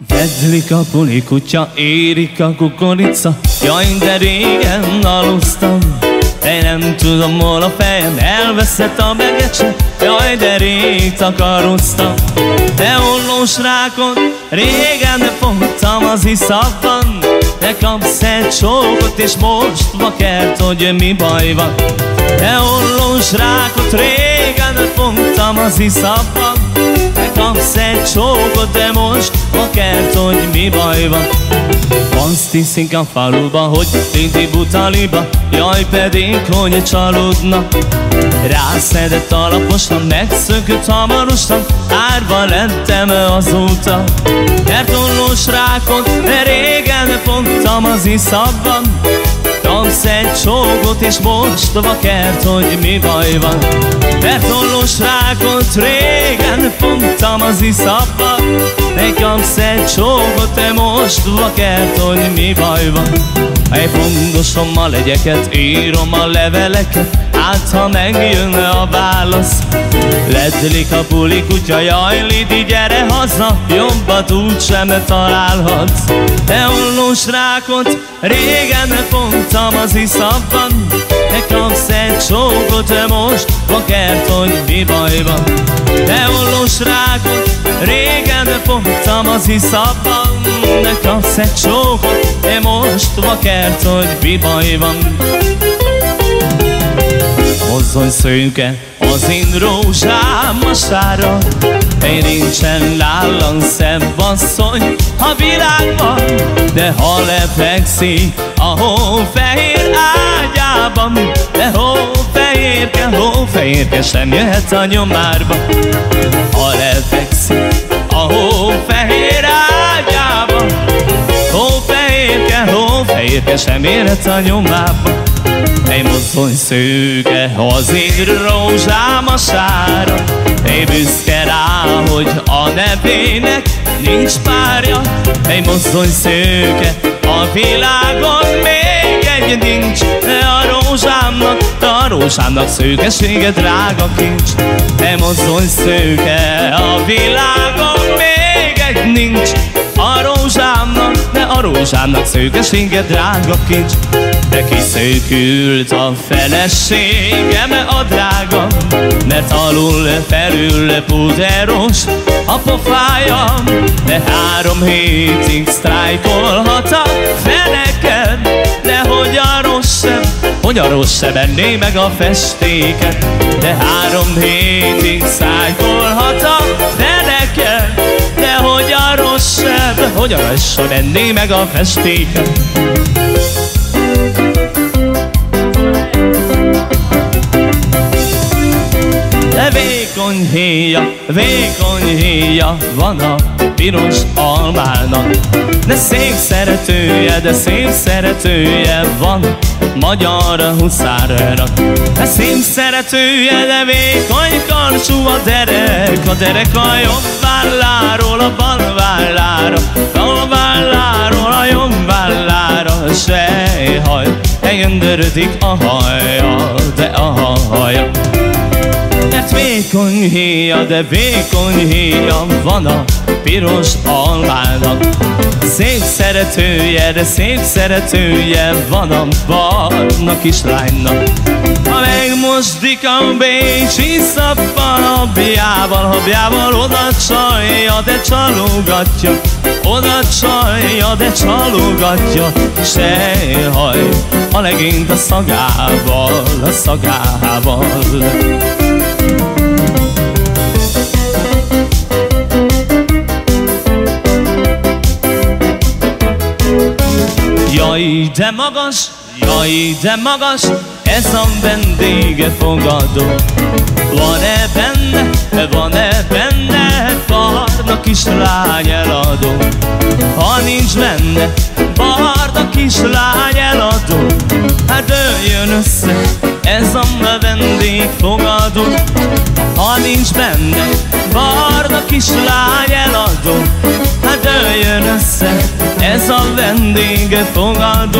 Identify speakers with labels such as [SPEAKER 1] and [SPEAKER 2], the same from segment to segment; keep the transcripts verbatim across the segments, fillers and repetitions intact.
[SPEAKER 1] Vedlik a puli kutya, érik a kukorica, jaj, de régen alusztam, de nem tudom, hol a fejem, elveszett a begecse, jaj, de rég takaroztam. De ollós rákot régen fogtam az iszapban, de kapsz egy csókot és most vakert, hogy mi baj van. De ollós rákot régen fogtam az iszapban, de kapsz egy csókot, de most vakert, hogy mi baj van. Azt hiszik a faluba, hogy Tinti butaliba, jaj pedig, hogy csalódnak. Rászedett alaposan, megszökött hamarosan, árva lettem azóta. Mert ollós rákot régen fogtam az iszapban, kapsz egy csókot és most vakert, hogy mi baj van. Mert ollós rákot régen fogtam az iszapban, de kapsz egy csókot, de most vakert, hogy mi baj van. Egy fontosom a legyeket, írom a leveleket, hát ha megjön a válasz. Ledlik a puli kutya, jaj Lidi, gyere haza, jobbat úgysem találhatsz. De ollós rákot régen fogtam az iszapban, de kapsz egy csókot, de most vakert, hogy mi baj van. De ollós rákot régen fogtam az iszapban, de kapsz egy csókot, de most vakert, hogy mi baj van. Mozzony szőke az én rózsám a sára, én nincsen nálam szebb asszony a világban. De ha lefekszik a hófehér ágyában, de hófehérke, hófehérke sem jöhet a nyomárba. Ha lefekszik a hófehér ágyában, hófehérke, hófehérke sem jöhet a nyomába. Egy mozzony szőke az én rózsám a sára, én büszke rá, hogy a nevének nincs párja. Egy mozzony szőke a világon még egy nincs, de a rózsámnak, de a rózsámnak szőkesége drága kincs. Egy mozzony szőke a világon még egy nincs, a rózsámnak, de a rózsámnak szőkesége drága kincs. De kiszőkült a feleségem a drága, mert alul felül puderos a pofája. De három hétig sztrájkolhat a feneked, de hogy a rossz sem, hogy a rossz se venné meg a festéket. De három hétig sztrájkolhat a feneked, de hogy a rossz sem, hogy a rossz se venné meg a festéket. De vékony héja, vékony héja van a piros almának. De szép szeretője, de szép szeretője van magyar huszárnak. De szép szeretője, de vékony karcsú a derek, a derek a jobb válláról a bal vállára, bal válláról a jobb vállára. Sejhaj, engedődik a haja, de a haja. Mert vékony héja, de vékony héja van a piros almának. Szép szeretője, de szép szeretője van a barna kislánynak. Ha megmosdik a bécsi szappan habjával, habjával, oda csalja, de csalogatja, oda csalja, de csalogatja. Sejhaj, a legényt a szagával, a szagával. Jaj, de magas, jaj, de magas, ez a vendégfogadó. Van-e benne, van-e benne barna kislány eladó? Ha nincs benne barna kislány eladó, hát dőljön össze ez a vendégfogadó. Ha nincs benne barna kislány eladó, hát dőljön össze ez a vendégfogadó.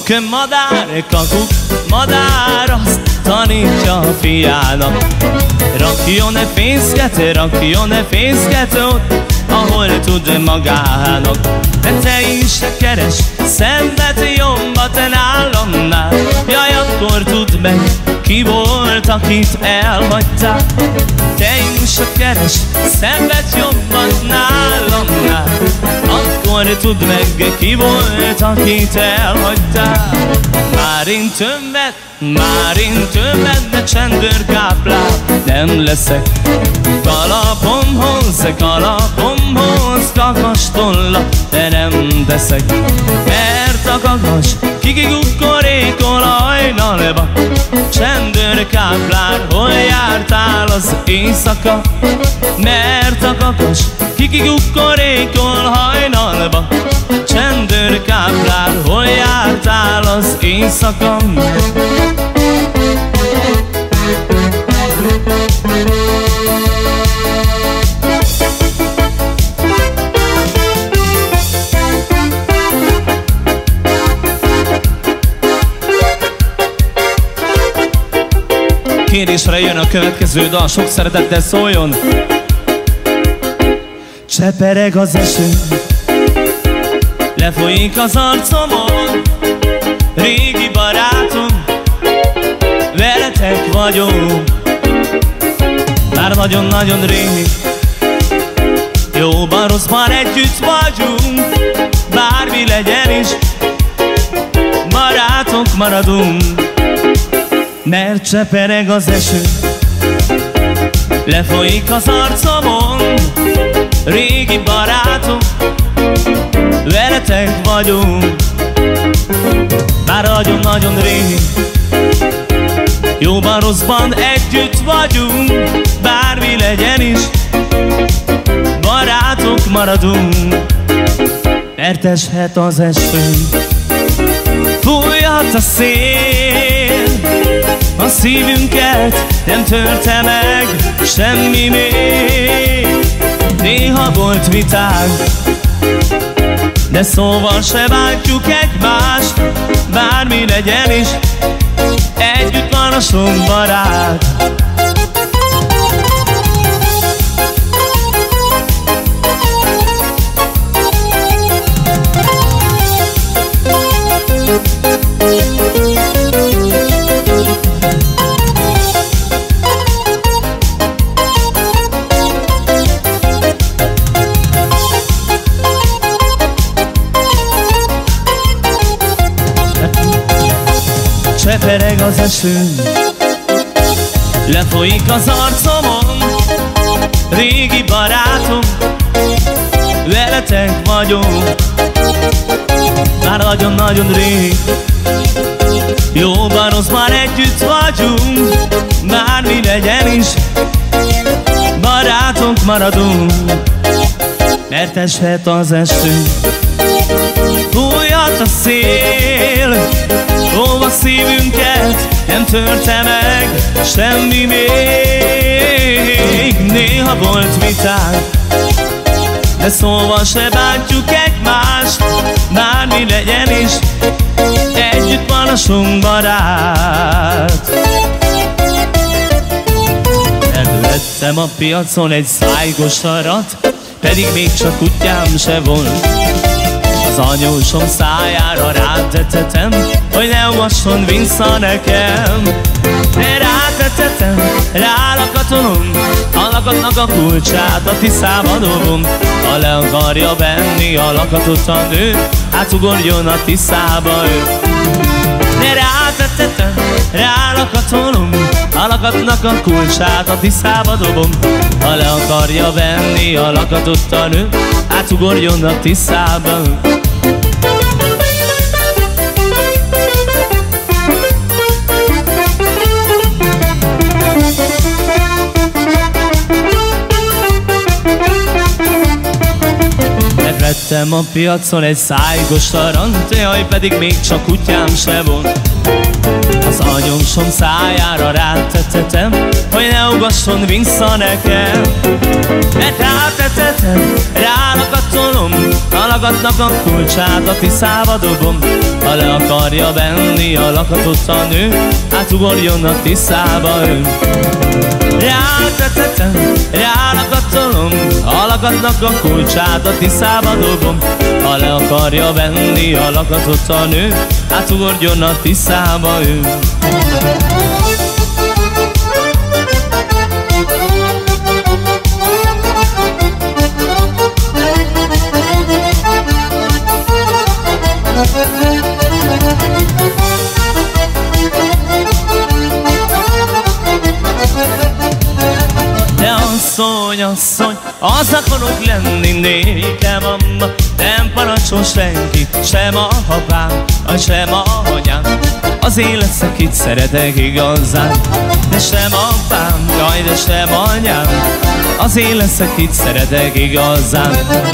[SPEAKER 1] Kakuk madár, kakuk madár, azt tanítja a fiának. Rakjon-e fészket, rakjon-e fészket ott, ahol tud magának. De te is se keres szenved jobbat nálamnál. Jaj, akkor tudd meg, ki volt, akit elhagytál. Te is se keres szenved jobbat nálamnál. Akkor tudd meg, ki volt, akit elhagytál. Már én többet, már én többet, de csendőrkáplár nem leszek. Kalapomhoz, kalapomhoz kakastolla, de nem teszek. Mert a kakas kikikukkorékol hajnalba. Csendőrkáplár, hol jártál az éjszaka? Mert a kakas kikikukkorékol hajnalba. Csendőrkáplár, hol jártál az éjszaka? Kérésre jön a következő dal, sok szeretettel szóljon. Csepereg az eső, lefolyik az arcomon. Régi barátom, veletek vagyok. Már nagyon-nagyon rég, jóban rosszban együtt vagyunk. Bármi legyen is, barátok maradunk. Mert csepereg az eső, lefolyik az arcomon. Régi barátom, veletek vagyunk. Már nagyon-nagyon rég, jóban rosszban együtt vagyunk. Bármi legyen is, barátok maradunk. Mert eshet az eső, fújhat a szél, a szívünket nem törte meg semmi még. Néha volt vitánk, de szóval se bántjuk egymást. Bármi legyen is, együtt van a sok barát. Csepereg az eső, lefolyik az arcomon. Régi barátom, veletek vagyok. Már nagyon-nagyon rég, jóban rosszban együtt vagyunk. Bármi legyen is, barátok maradunk. Mert eshet az eső, fújhat a szél, ó, a szívünket nem törte meg semmi még. Néha volt vitánk, de szóval se bántjuk egymást. Bármi legyen is, együtt van a sok barát. Elővettem a piacon egy szájgos arat, pedig még csak kutyám se volt. Az anyósom szájára rátetetem, hogy ne ugasson vissza nekem. De rátetetem, rálakatolom, a lakatnak a kulcsát a Tiszába dobom. Ha le akarja venni a lakatot a nő, átugorjon a Tiszába ő. De rátetetem, rálakatolom, a lakatnak a kulcsát a Tiszába dobom. Ha le akarja venni a lakatot a nő, átugorjon a Tiszába ő. Vettem a piacon egy szájgos arant, jaj, pedig még csak kutyám se volt. Az anyósom szájára rátetetem, hogy ne ugasson vissza nekem. Mert rátetetem, rálakatolom, a Hallgatnak a kulcsát a Tiszába dobom. Ha le akarja venni a lakatot a nő, hát ugorjon a Tiszába ő. Rátetetem, rálakatolom. Hallgatnak a kulcsát a Tiszába dobom. Ha le akarja venni a lakatot a nő, hát ugorjon a Tiszába ő. De asszony, asszony, az akarok lenni nékem, amma. Nem parancsol senki, sem a apám, sem a anyám. Azért leszek, itt szeretek igazán. De sem apám, jaj, de sem anyám. Azért leszek, itt szeretek igazán.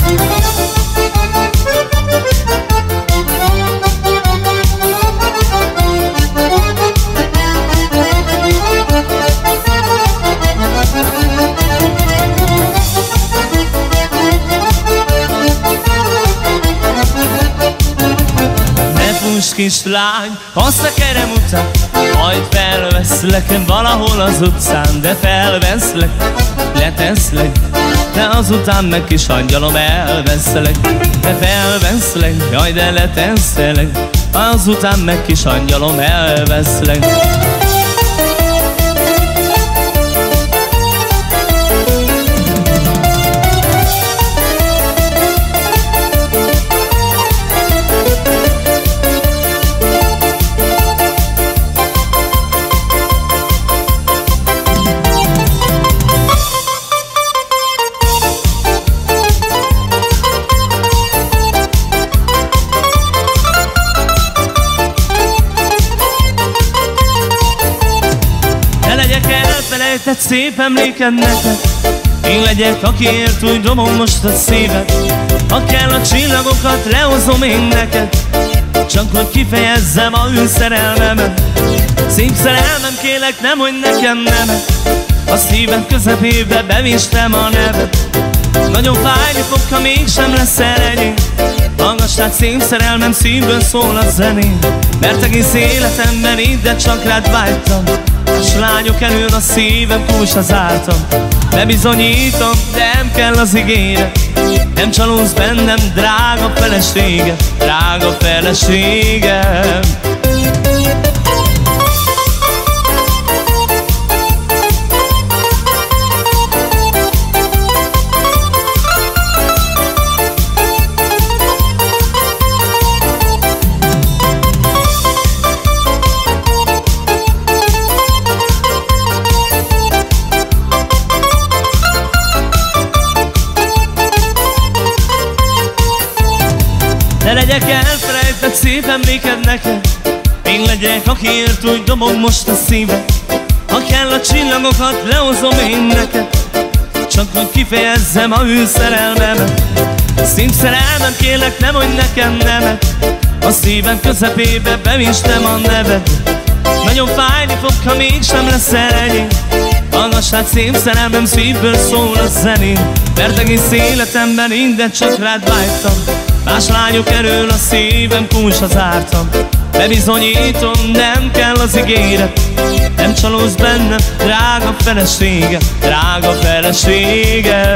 [SPEAKER 1] Kislány, a szekerem után, majd felveszlek valahol az utcán, de felveszlek, leteszlek, de azután meg kis angyalom elveszlek, de felveszlek, jaj, de leteszlek, azután meg kis angyalom elveszlek. Elfelejtett szép emléked neked, én legyek, akiért úgy dobom most a szíved. Ha kell a csillagokat, lehozom én neked, csak hogy kifejezzem a ő szerelmemet. Szép szerelmem, kérlek, nem mondj nekem nemet, a szíved közepébe bevéstem a nevet. Nagyon fájni fog, ha mégsem leszel enyém. Hallgass át, szép szerelmem, szívből szól a zeném. Mert egész életemben ide csak rád vágytam, s lányok elől a szívem kulcsra zártam. Bebizonyítom, de nem kell az ígéret, nem csalódsz bennem, drága feleségem, drága feleségem. Ne legyek elfelejtett szép emléked neked, én legyek, akiért úgy dobom most a szíved. Ha kell a csillagokat, lehozom én neked, csak hogy kifejezzem a ő szerelmemet. Szép szerelmem, kérlek, nem mondj nekem nemet, a szívem közepébe bevéstem a neved. Nagyon fájni fog, ha mégsem leszel enyém. Hallgass át, szép szerelmem, szívből szól a zeném. Mert egész életemben innen csak rád vágytam, más lányok elől a szívem kulcsra zártam. Bebizonyítom, nem kell az ígéret, nem csalódsz bennem, drága felesége, drága felesége.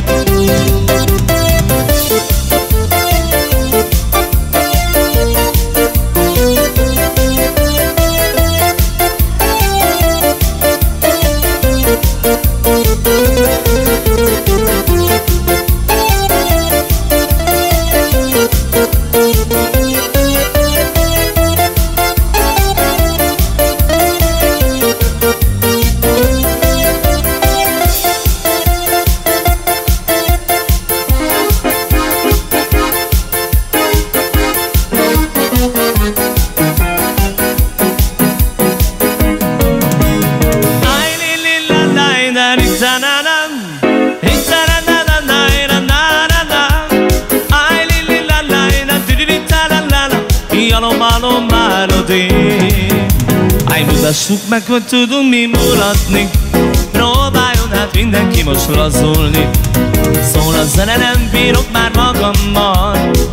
[SPEAKER 1] Állj, mutassuk meg, hogy tudunk mi mulatni, próbáljon hát mindenki most lazulni. Szól a zene, nem bírok már magammal,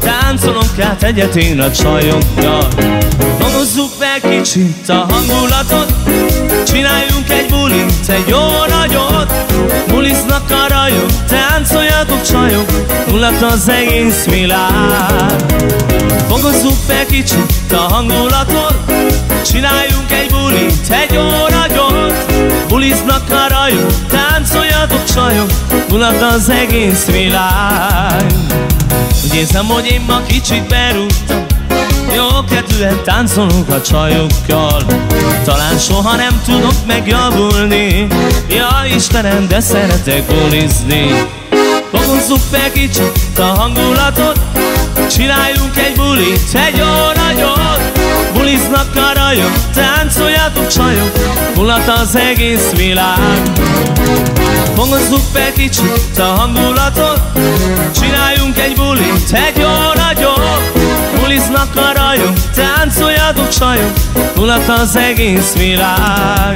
[SPEAKER 1] munkát egyet én a csajokkal. Fogozzuk meg kicsit a hangulatot, csináljunk egy bulit, egy jó nagyot. Buliznak a rajok, táncoljatok csajok, mulat az egész világ. Fogozzuk meg kicsit a hangulatot, csináljunk egy bulit, egy jó nagyot. Buliznak a rajok, táncoljatok csajok, mulat az egész világ. Úgy érzem, hogy én ma kicsit berúgtam, jó kedvűen táncolunk a csajokkal. Talán soha nem tudok megjavulni, ja Istenem, de szeretek bulizni. Fogozzuk meg kicsit a hangulatot, csináljunk egy bulit, egy jó nagyot. Buliznak a rajok, táncoljatok csajok, mulat az egész világ. Fogozzuk meg kicsit a hangulatot, csináljunk egy bulit, egy jó nagyot. Buliznak a rajok, táncoljatok csajok, mulat az egész világ.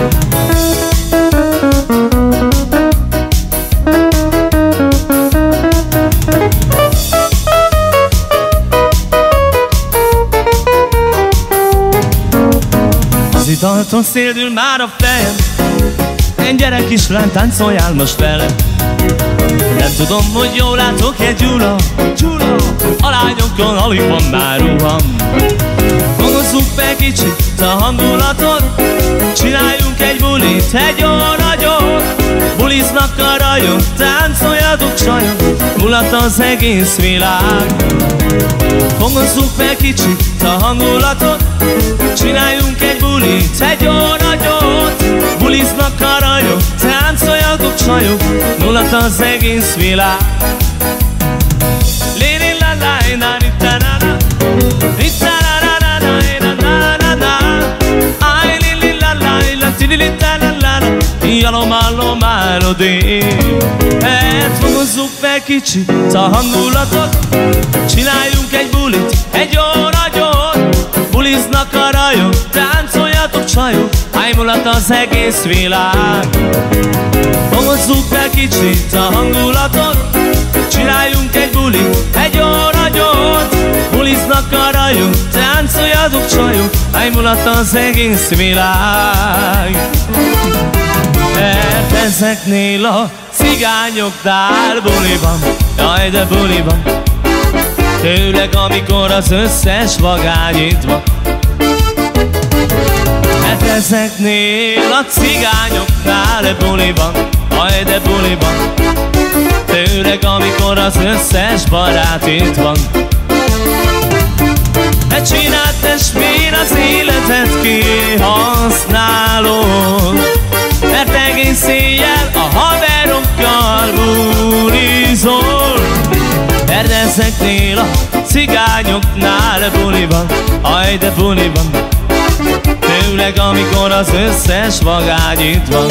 [SPEAKER 1] Az italtól széldül már a fejem, én gyerek kislány, táncoljál most velem. Nem tudom, hogy jól látok-e Gyula, Gyula, a lányokon alig van már ruham. Fogozzuk meg kicsit a hangulatot, csináljunk egy bulit, egy jó nagyot. Buliznak a rajok, táncoljatok csajok, mulat az egész világ. Fogozzuk meg kicsit a hangulatot, csináljunk egy bulit, egy jó nagyot. Buliznak a rajok, táncoljatok csajok, mulat az egész világ. Lili la la na ni ta na na, ni ta na na na na na na na. Ay lili la la la ti li ta la la la, yalo malo melodi. Hát fogozzuk meg kicsit a hangulatot, csináljunk egy bulit, egy jó nagyot. Buliznak a rajok, táncoljatok csajok, háj mulat az egész világ. Fogozzuk meg kicsit a hangulatot, csináljunk egy bulit, egy jó nagyot. Buliznak a rajok, táncoljatok csajok, háj mulat az egész világ. Mert ezeknél a cigányoknál buliban, jaj de buliban, főleg amikor az összes vagány itt van. Mert ezeknél a cigányoknál buliban, jaj de buliban, főleg amikor az összes barát itt van. Ne csináld testvér az életet kihasználod, mert egész éjjel a haverokkal bulizol. Mert ezeknél a cigányoknál buliban, aj de buliban, főleg amikor az összes vagány itt van.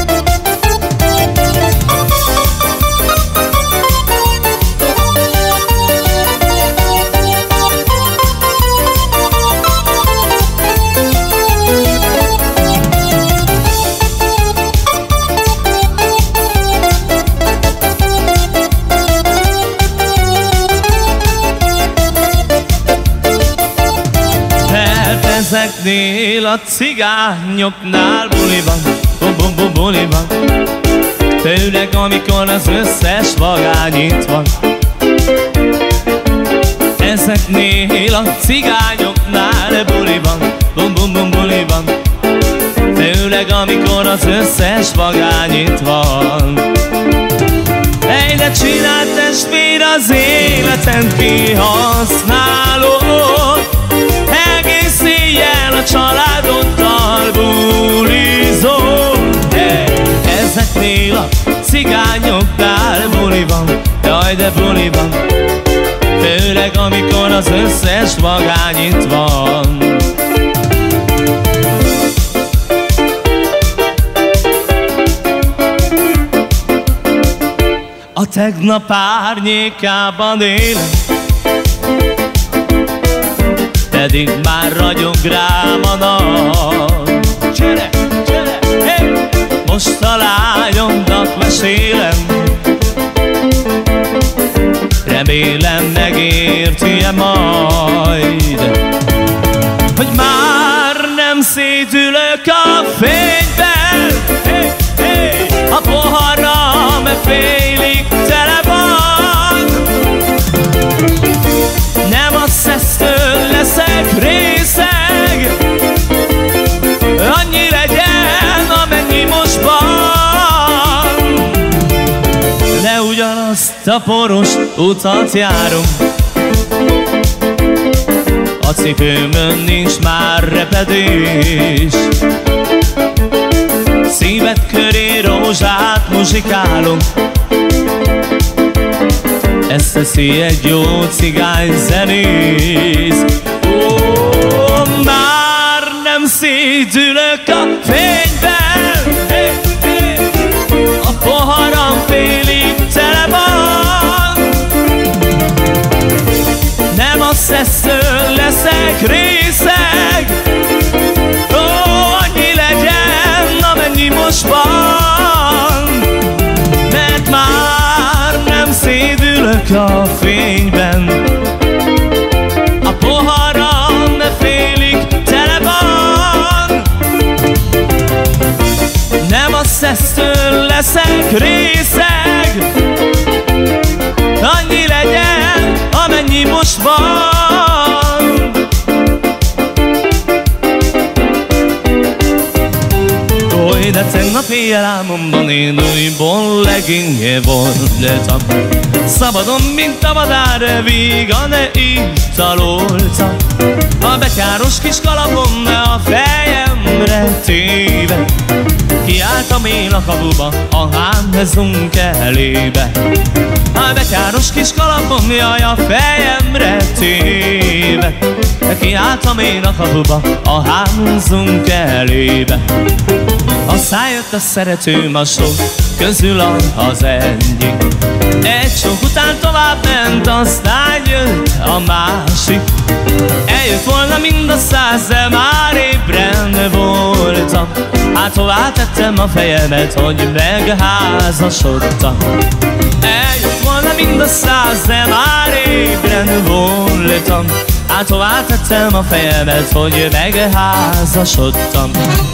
[SPEAKER 1] Ezeknél a cigányoknál buliban, bum bum bum buliban, főleg amikor az összes vagány itt van. Ezeknél a cigányoknál buliban, bum bum bum buliban, főleg amikor az összes vagány itt van. Hey, de csináld testvér az életen kihasználod, egész éjjel a családoddal bulizol. Hey, ezeknél a cigányoknál buliban, jaj de buliban, főleg amikor az összes vagány itt van. A tegnap árnyékában élek, pedig már ragyog rám a nap. Gyere, gyere, hey! Most a lányomnak mesélem, remélem meg érti-e majd, hogy már nem szétülök a fényben, hey, hey, a poharam félig tele van. Nem a szesztől leszek részeg, annyi legyen, amennyi most van. De ugyanazt a poros utat járom, a cipőmön nincs már repedés. Szíved köré rózsát muzsikálom, ezt teszi egy jó cigány zenész. Ó, már nem szétülök a fényben, hey, hey, a poharam félig tele van. Nem a szesztől leszek részeg, ó, annyi legyen, amennyi most van. Mert már nem szédülök a fényben, a poharam félig tele van. Nem a szesztől leszek részeg, annyi legyen, amennyi most van. Oly, de tegnap éjjel álmomban én újból legénye voltam. Szabadon, mint a madár, vígan, de italoltam. A bekáros kis kalapom a fejemre téve, kiálltam én a kapuba, a hámhezunk elébe. A bekáros kis kalapom jaj a fejemre téve, kiálltam én a kapuba, a hámhezunk elébe. Aztán jött a szeretőm a sok közül az egyik, egy sok után tovább ment, aztán jött a másik. Eljött volna mind a száz, de már ébren voltam. Hát hová tettem a fejemet, hogy megházasodtam. Eljött volna mind a száz, de már ébren voltam. Hát hová tettem a fejemet, hogy megházasodtam.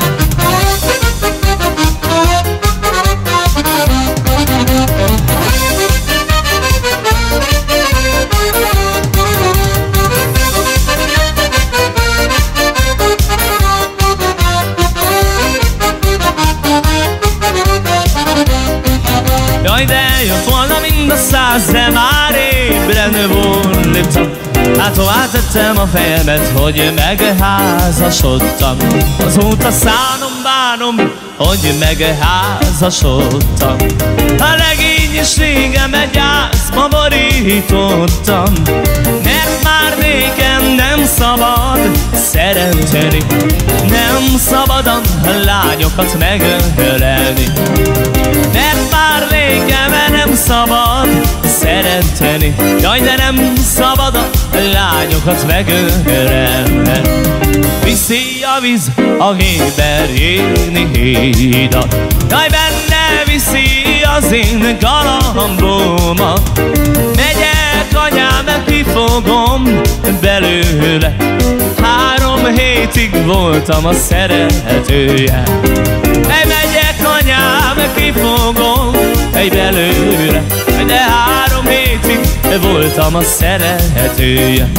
[SPEAKER 1] Jaj, de eljött volna mind a száz, de már ébren voltam. Hát hová tettem a fejemet, hogy megházasodtam. Azóta szánom, bánom, hogy megházasodtam. A legény is régen egy ászba borítottam, mert már nékem nem szabad szeretni, nem szabad a lányokat megölelni. Mert már nékem nem szabad szeretni, jaj, de nem szabad a lányokat megölelni. Viszi a víz a Héberjéni hídat, jaj, benne viszi az én galambómat. Megyek anyám, kifogom belőle, három hétig voltam a szeretője. Megyek anyám, kifogom belőle, de három hétig voltam a szeretője.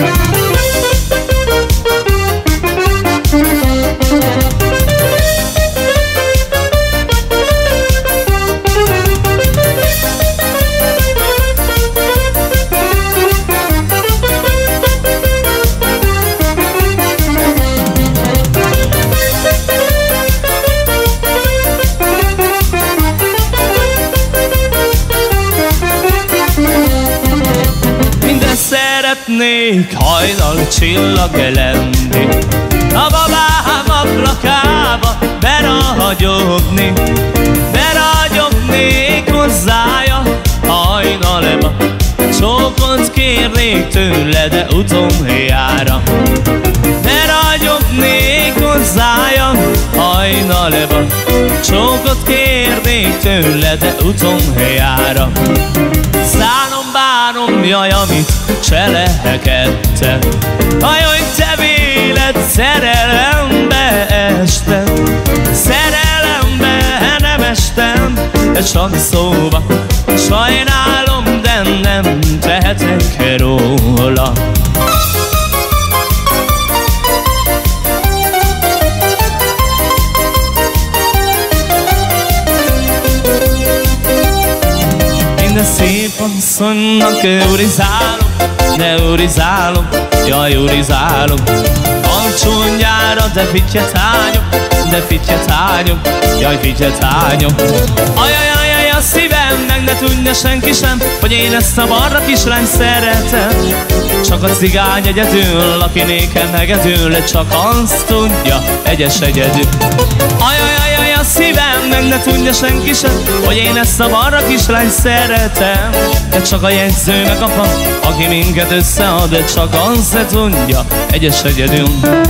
[SPEAKER 1] Szeretnék hajnal csillag lenni, a babám ablakába beragyogni, beragyognék hozzája hajnalba. Csókot kérnék tőle, de utoljára, beragyognék hozzája hajnalba. Csókot kérnék tőle, de utoljára. Szánom bár várom, jaj, amit cselekedtem. Ajaj, te véled, szerelembe estem, szerelembe nem estem, de csak szóba. Sajnálom, de nem tehetek róla. Minden szép asszonynak eurizálom, eurizálom, jaj, eurizálom. A csúnyára, de fityetányom, de fityetányom, jaj, fityetányom. Ajajajaj, a szívem, meg ne tudja senki sem, hogy én ezt a barra kislány szeretem. Csak a cigány egyedül, aki nékem hegedül, csak azt tudja, egyes egyedül. Ajajajaj, a szívem, meg ne tudja senki sem, hogy én ezt a barra kislány szeretem. De csak a jegyző meg a pap, aki minket összead, de csak azt se tudja, egyes egyedül.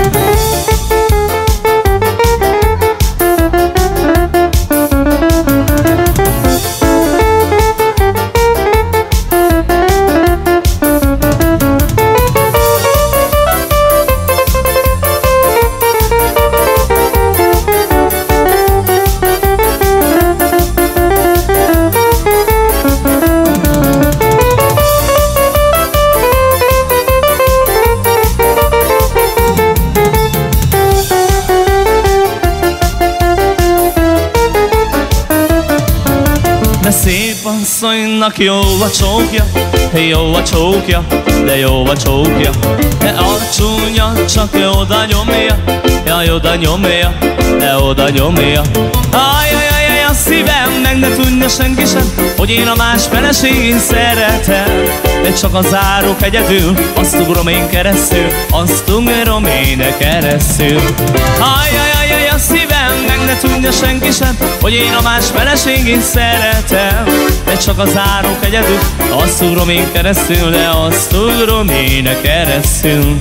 [SPEAKER 1] Szép asszonynak jó a csókja, jó a csókja, de jó a csókja. De a csúnya csak oda nyomja, jaj, oda nyomja, de oda nyomja. Ajajajaj, a szívem, meg ne tudja senki sem, hogy én a más feleségén szeretem. De csak a zárok egyedül, azt ugrom én keresztül, azt ugrom én keresztül. Ajajajaj, a szívem, meg ne tudja senki sem, hogy én a más feleségén szeretem. De csak a zárok egyedül, azt ugrom én keresztül, de azt ugrom én keresztül.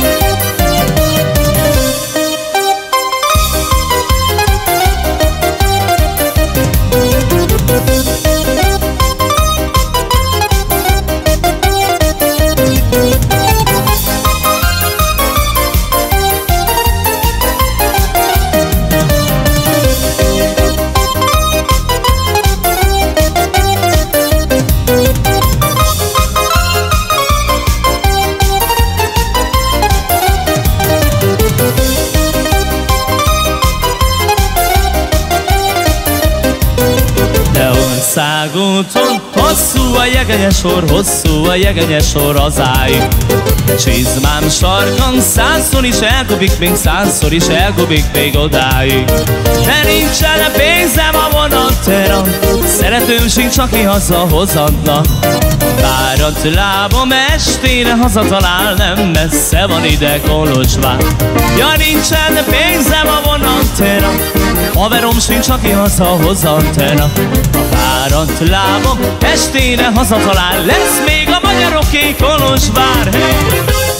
[SPEAKER 1] Országúton hosszú a jegenyes sor, hosszú a jegenyes sor hazáig. Csizmám sarkon százszor is elkopik, még százszor is elkopik még odáig. De nincsen pénzem a vonatterra, szeretőm sincs, aki hazahozadna. Fáradt lábam estére hazatalál, nem messze van ide Kolozsvár. Ja, nincsen pénzem a vonatterra, haverom sincs, aki hazahozadna. A fáradt lábam estére hazatalál, lesz még a magyaroké Kolozsvár. Hey!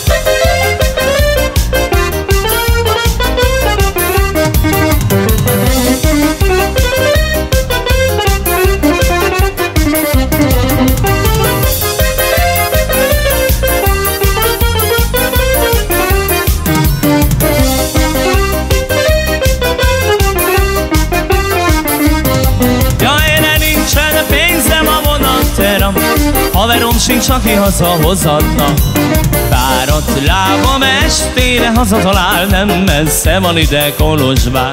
[SPEAKER 1] Haverom sincs, aki hazahozadna. Fáradt lábam estére hazatalál, nem messze van ide Kolozsvár.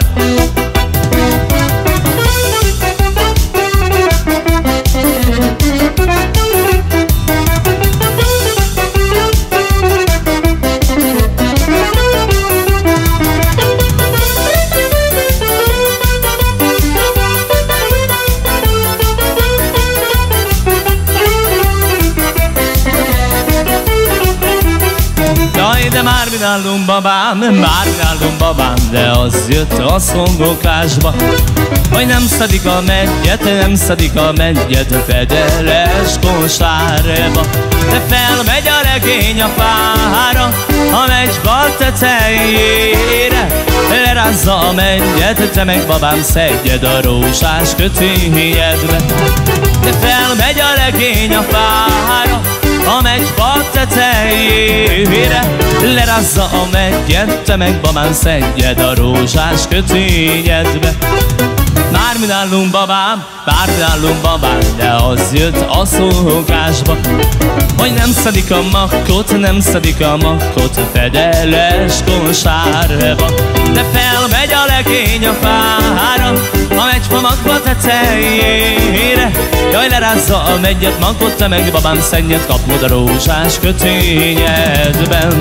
[SPEAKER 1] De már mi nálunk babám, már mi nálunk babám, de az jött a szongókásba, hogy nem szedik a meggyet, nem szedik a meggyet fedeles kosárba. De felmegy a regény a fára, a megyfal tetejére, lerázza a meggyet, te meg babám szedjed a rózsás kötényedbe. De felmegy a regény a fára, a megy fa tetejére. Lerázza a megyet, te meg babám szedjed a rózsás kötényedbe. Már mi nálunk babám, már mi nálunk babám, de az jött a szokásba, hogy nem szedik a makkot, nem szedik a makkot fedeles kosárba. De felmegy a legény a fára, a megyfa magva tetejére. Jaj, lerázza a megyet, makkot, te meg babám szennyet kapod a rózsás kötényedben.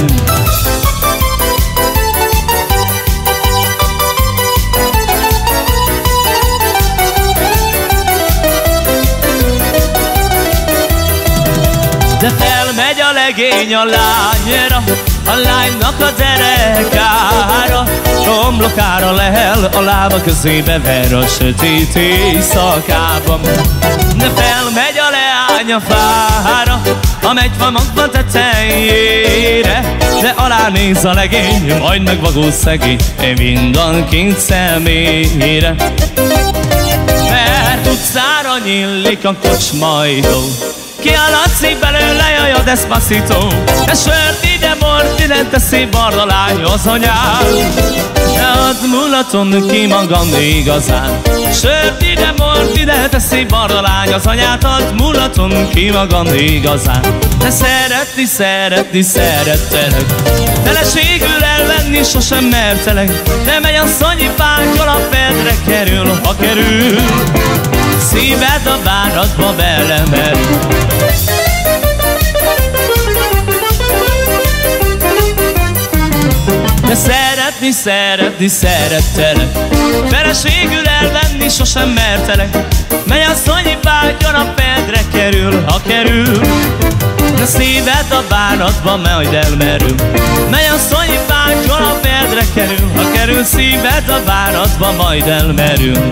[SPEAKER 1] De felmegy a legény a lányra, a lánynak a derekára, homlokára lehel, a lába közébe ver a sötét éjszakában. De felmegy a leány a fára, a megyfa magva tetejére. De alá néz a legény, majd megvagó szegény mindenkit szemére. Mert utcára nyílik a kocsmajdó, ki a Laci belőle, jaj a Despacito. De sört ide, bort ide, teszi barna lány az anyám. De ad mulaton ki magam igazán. Sört ide, bort ide, teszi barna lány az anyát. Ad mulaton ki magam igazán. De szeretni, szeretni, szerettelek, feleségül elvenni sosem mertelek. De megy a szanyipákkal, a fedre kerül, ha kerül. Szíved a bánatba belemerül. De szeretni, szeretni, szerettelek, feleségül elvenni sosem mertelek. Megy a szonyipágyon, a fedre kerül, ha kerül. De szíved a bánatba majd elmerül. Megy a szonyipágyon, a fedre kerül, ha kerül. Szíved a bánatba majd elmerül.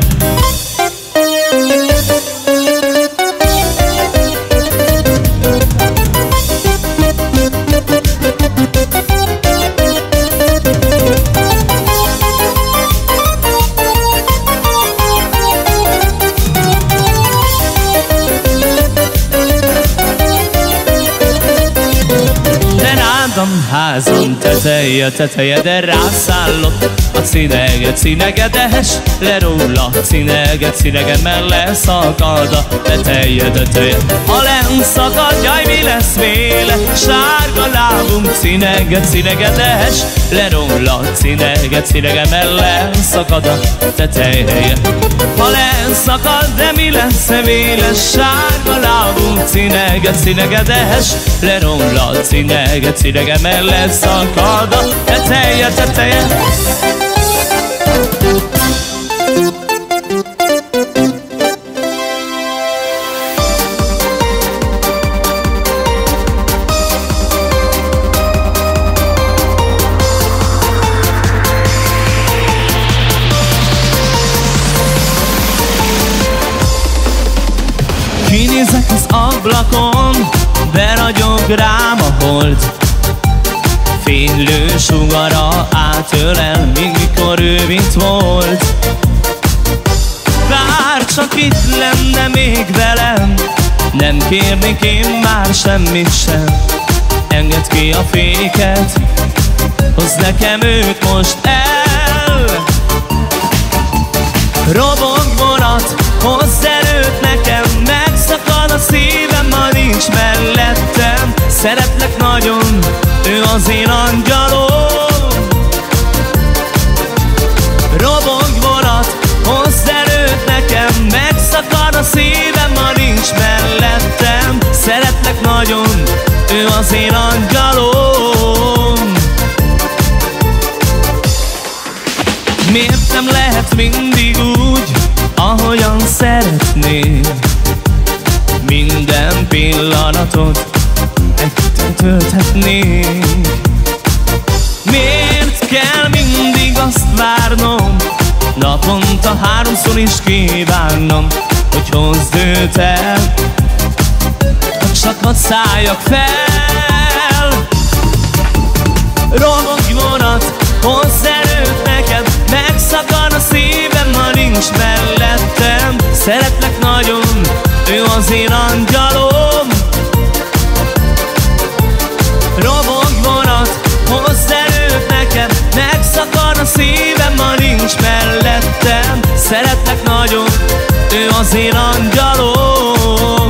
[SPEAKER 1] Házam teteje, teteje, de rászállott a cinege, cinegedes, le róla, cinege, cinege, mert leszakad a teteje, teteje. Ha lenszakad, jaj, mi lesz véle, sárga lábunk, cinege, cinegedes, le róla, cinege, cinege, mert leszakad a teteje. Ha lenszakad, de mi lesz véle, sárga lábunk, cinege, cinegedes, le róla, cinege, cinege, mert leszakad a teteje, teteje. Kinézek az ablakon, beragyog rám a hold. Fénylő sugara átölel, míg mikor ő itt volt. Bár csak itt lenne még velem, nem kérnék én már semmit sem. Engedd ki a féket, hozd nekem őt most el. Robog vonat, hozz erőt nekem, megszakad a szívem, ma nincs mellettem. Szeretlek nagyon, ő az én angyalom. Robog vonat, hozz erőt nekem, megszakad a szívem, ma nincs mellettem. Szeretlek nagyon, ő az én angyalom. Miért nem lehet mindig úgy, ahogyan szeretnéd? Minden pillanatot együtt tölthetnénk. Miért kell mindig azt várnom, naponta háromszor is kívánnom, hogy hozd őt el, hogy csak ott szálljak fel. Robog vonat, hozz erőt nekem, megszakad a szívem, ma nincs mellettem. Szeretlek nagyon, ő az én angyalom. nagyon, ő az én angyalom.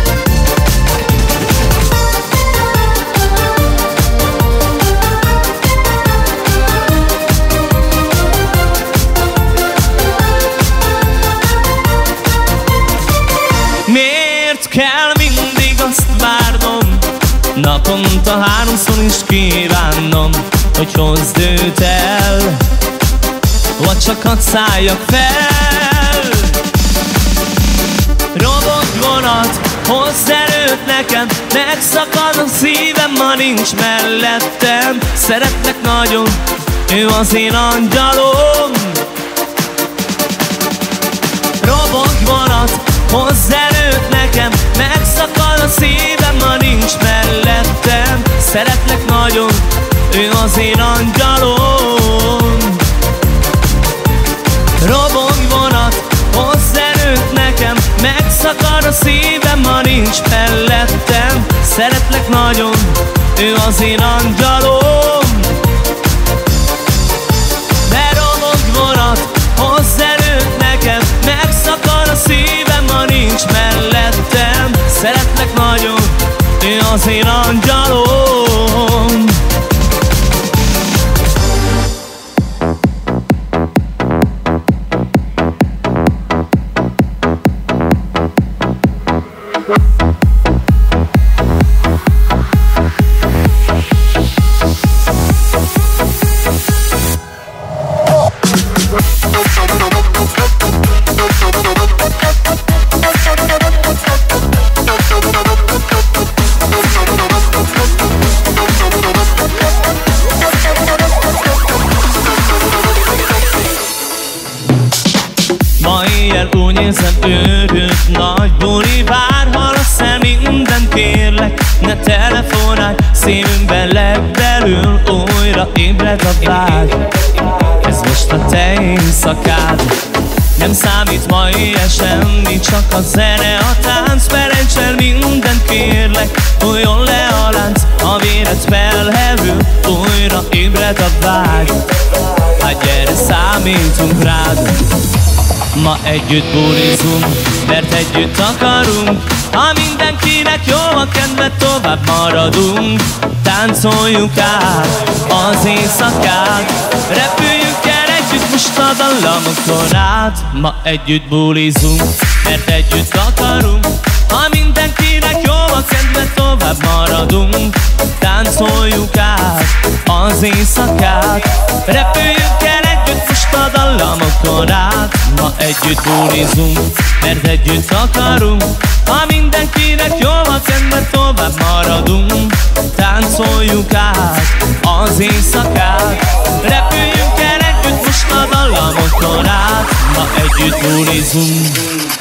[SPEAKER 1] Miért kell mindig azt várnom, naponta háromszor is kívánnom, hogy hozd őt el, vagy csak hadd szálljak fel. Robog vonat, hozz el őt nekem, megszakad a szívem, ma nincs mellettem. Szeretlek nagyon, ő az én angyalom. Robog vonat, hozz el őt nekem, megszakad a szívem, ma nincs mellettem. Szeretlek nagyon, ő az én angyalom. Robog vonat, hozz el őt nekem, megszakad a szívem, ma nincs mellettem. Szeretlek nagyon, ő az én angyalom. De robog vonat, hozz el őt nekem, megszakad a szívem, ma nincs mellettem. Szeretlek nagyon, ő az én angyalom. Ma éjjel úgy érzem, őrült nagy buli vár. Hallasz-e minden, kérlek, ne telefonálj. Szívünkben legbelül újra ébred a vágy. Ez most a te éjszakád. Nem számít ma éjjel semmi, csak a zene, a tánc. Felejts el minden, kérlek, folyjon le a lánc. A véred felhevül, újra ébred a vágy. Hát gyere, számítunk rád. Ma együtt bulizunk, mert együtt akarunk. Ha mindenkinek jó a kedve, tovább maradunk. Táncoljuk át az éjszakát, repüljünk el együtt most a dallamokon át. Ma együtt bulizunk, mert együtt akarunk. Ha mindenkinek jó a kedve, tovább maradunk. Táncoljuk át az éjszakát, repüljünk el együtt most a dallamokon át. Ma együtt bulizunk, mert együtt akarunk. Ha mindenkinek jó a kedve, tovább maradunk. Táncoljuk át az éjszakát, repüljünk el együtt most a dallamokon át. Ma együtt bulizunk.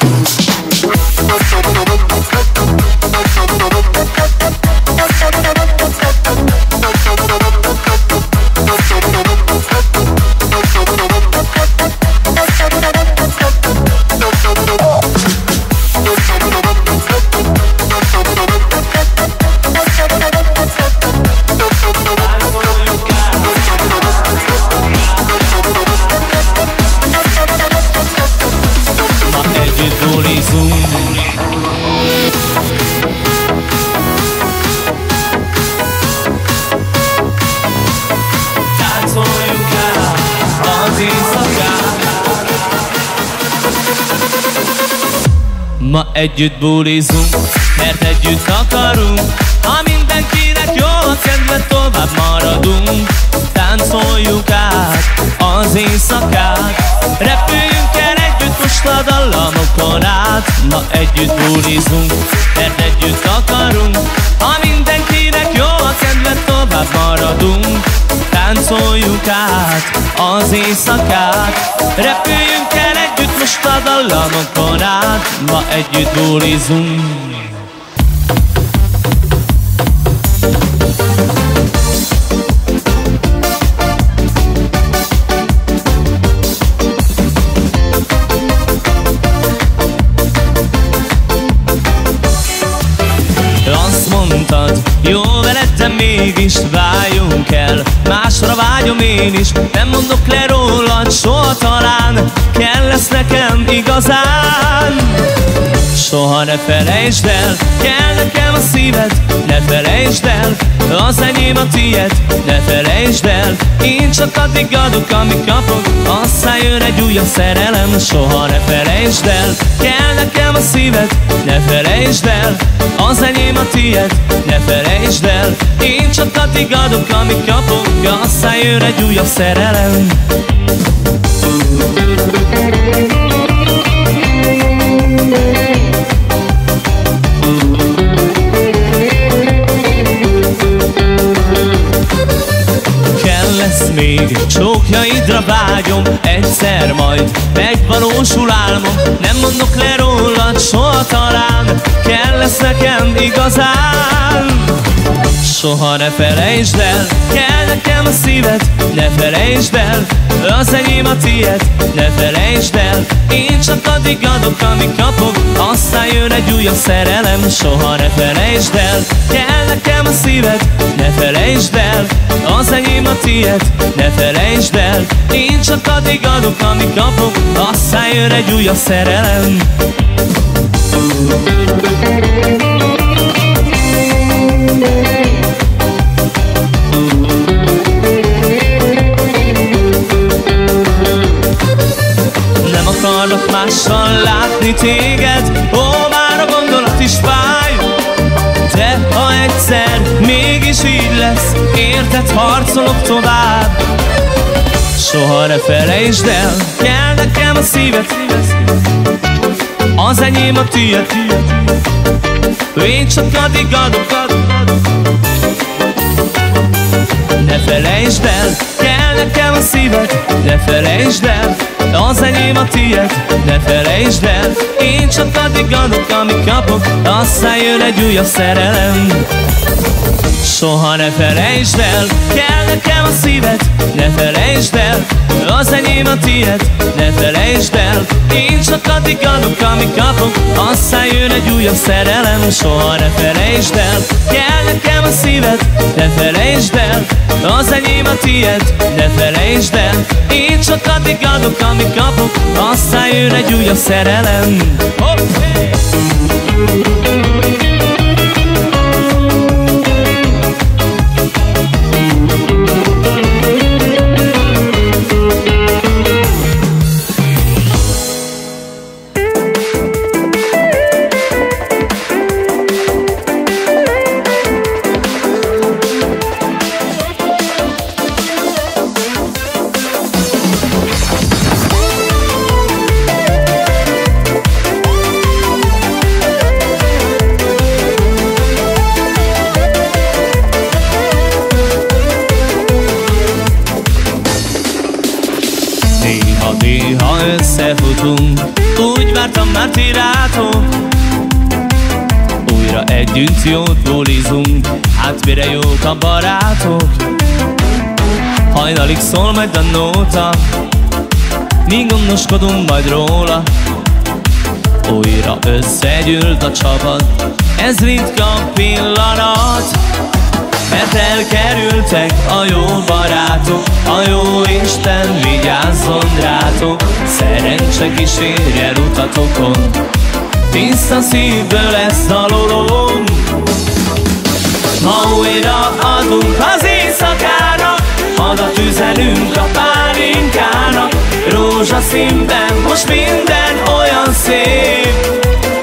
[SPEAKER 1] Ma együtt bulizunk, mert együtt akarunk. Ha mindenkinek jó a kedve, tovább maradunk. Táncoljuk át az éjszakát, repüljünk el együtt most a dallamokon át. Ma együtt bulizunk, mert együtt akarunk. Ha mindenkinek jó a kedve, tovább maradunk. Táncoljuk át az éjszakát, repüljünk el együtt most a dallamokon át. Ma együtt bulizunk. Azt mondtad, jó veled, de mégis váljunk el. Másra vágyom én is, nem mondok le rólad soha talán, kell lesz nekem igazán. Soha ne felejtsd el, kell nekem a szíved, ne felejtsd el, az enyém a tiéd, ne felejtsd el, én csak addig adok, amíg kapok, aztán jön egy újabb szerelem. Soha ne felejtsd el, kell nekem a szíved, ne felejtsd el, az enyém a tiéd, ne felejtsd el, én csak addig adok, amíg kapok, aztán jön egy újabb szerelem. Kell lesz még csókjaidra vágyom, egyszer majd megvalósul álmom, nem mondok le rólad soha talán, kell lesz nekem igazán. Soha ne felejtsd el, kell nekem a szíved, ne felejtsd el, az enyém a tiéd, ne felejtsd el, én csak addig adok, amíg kapok, aztán jön egy újabb szerelem. Soha ne felejtsd el, kell nekem a szíved, ne felejtsd el, az enyém a tiéd, ne felejtsd el, én csak addig adok, amíg kapok, aztán jön egy újabb szerelem. Nem akarok mással látni téged, ó, már a gondolat is fáj, de ha egyszer mégis így lesz, érted, harcolok tovább. Soha ne felejtsd el, kell nekem a szíved, az enyém a tiéd, én csak addig adok, ne felejtsd el, kell nekem a szíved, ne felejtsd el, az enyém a tiéd, ne felejtsd el, én csak addig adok, amíg kapok, aztán jön egy újabb szerelem. Soha ne felejtsd el, kell nekem a szíved, ne felejtsd el, az enyém a tiéd, ne felejtsd el, én csak addig adok, amíg kapok, aztán jön egy újabb szerelem. Soha ne felejtsd el, kell nekem a szíved, ne felejtsd el, az enyém a tiéd, ne felejtsd el, én csak addig adok, amíg kapok, aztán jön egy újabb szerelem. Okay. Néha összefutunk, úgy vártam már ti rátok, újra együtt jót bulizunk, hát mire jók a barátok. Hajnalig szól majd a nóta, mi gondoskodunk majd róla, újra összegyűlt a csapat, ez ritka pillanat. Mert elkerültek a jó barátok, a jó Isten vigyázzon rátok, szerencse kísérjen utatokon, tiszta szívből ezt dalolom. Ma újra adunk az éjszakának, hadat üzenünk a pálinkának, rózsaszínben most minden olyan szép.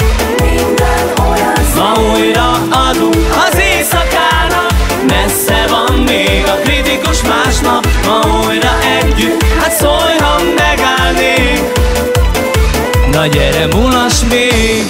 [SPEAKER 1] Ma újra adunk az éjszakának, messze van még a kritikus másnap, ma újra együtt, hát szólj, ha megállnék. Na gyere, mulass még!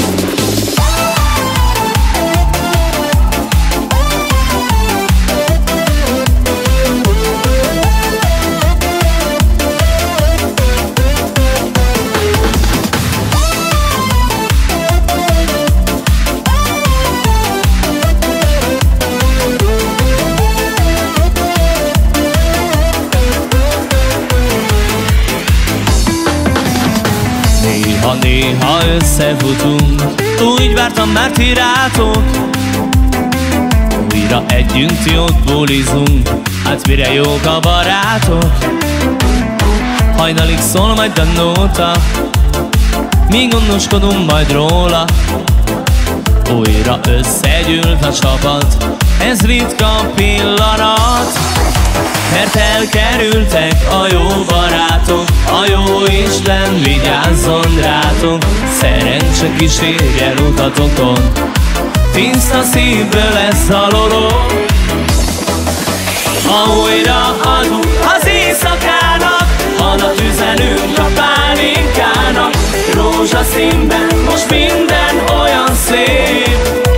[SPEAKER 1] Néha összefutunk, úgy vártam már ti rátok, újra újra együtt jót bulizunk, hát mire jók a barátok. Hajnalig szól majd a nóta, mi gondoskodunk majd róla. Újra összegyűlt a csapat, ez ritka pillanat. Mert elkerültek a jó barátok, a jó Isten vigyázzon rátok. Szerencse kísérjen utatokon, tiszta szívből lesz a loló. Ha újra adunk az éjszakának, hadat üzenünk a pálinkának. Rózsaszínben most minden olyan szép.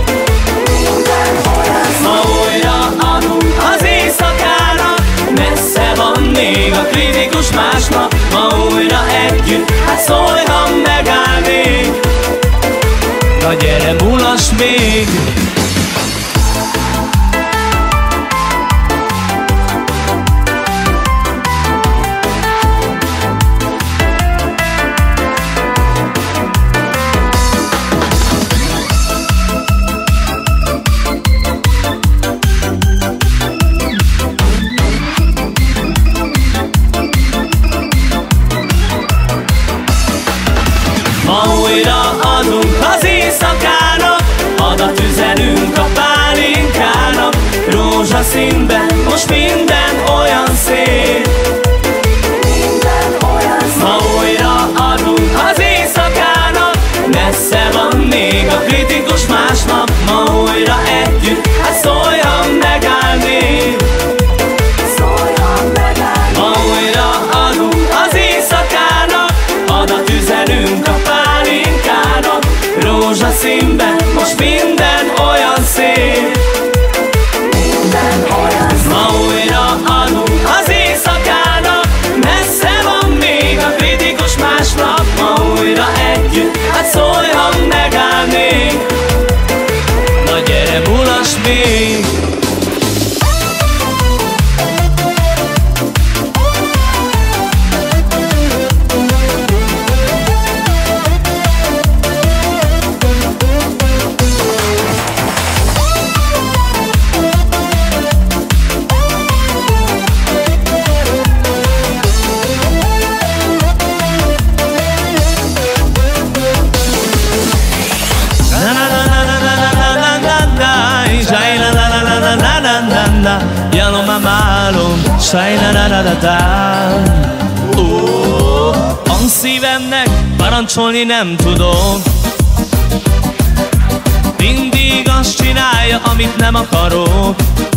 [SPEAKER 1] Ha újra adunk az éjszakának, messze van még a kritikus másnap. Ma újra együtt, hát szólj, ha megállnék. Na gyere, mulass még! Ha újra adunk az éjszakának, hadat üzenünk a pálinkának. Rózsaszínben most minden olyan szép. Ha újra adunk az éjszakának, messze van még a kritikus másnap. Ma újra együtt, hát szólj, ha megállnék. Ha újra adunk az éjszakának, hadat üzenünk a pálinkának. Rózsaszínben most minden olyan szép. Ma újra adunk az éjszakának, messze van még a kritikus másnap. Ma újra együtt, hát szólj, ha megállnék. Na gyere, mulass még! Yellow mamalom, sajna-da-da-da-da. A szívemnek parancsolni nem tudok. Mindig azt csinálja, amit nem akarok.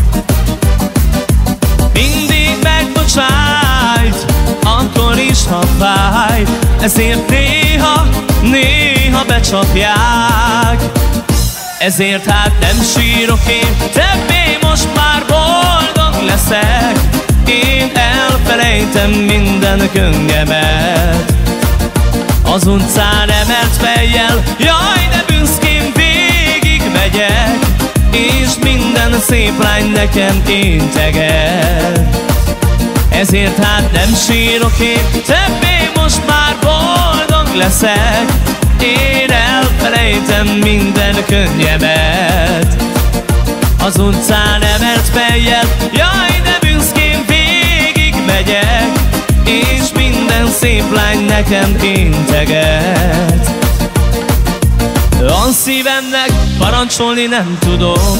[SPEAKER 1] Mindig megbocsájt, akkor is, ha fáj. Ezért néha, néha becsapják. Ezért hát nem sírok én többé, most már boldog leszek. Én elfelejtem minden könnyemet. Az utcán emelt fejjel, jaj, de büszkén végig megyek. És minden szép lány nekem integet. Ezért hát nem sírok én többé, most már boldog leszek. Én elfelejtem minden könnyemet. Az utcán emelt fejjel, jaj, de büszkén végig megyek. És minden szép lány nekem integet. A szívemnek parancsolni nem tudok,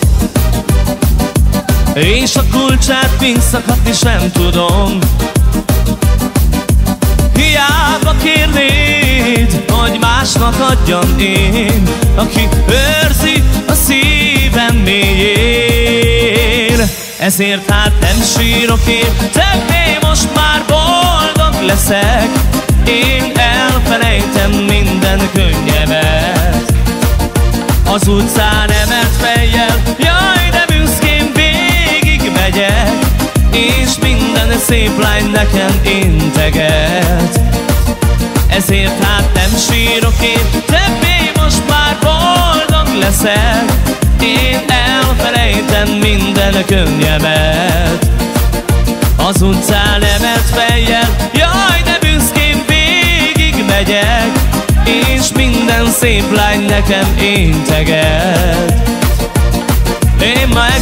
[SPEAKER 1] és a kulcsát visszakapni sem tudom. Hiába kérnéd, hogy másnak adjam én, aki őrzi a szívem mélyén. Ezért hát nem sírok én többé, most már boldog leszek. Én elfelejtem minden könnyemet. Az utcán emelt fejjel, jaj, de büszkén végig megyek. És minden szép lány nekem integet. Ezért hát nem sírok én többé, most már boldog leszek. Én elfelejtem minden könnyemet. Az utcán emelt fejjel, jaj, de büszkén végig megyek. És minden szép lány nekem integet. Én meg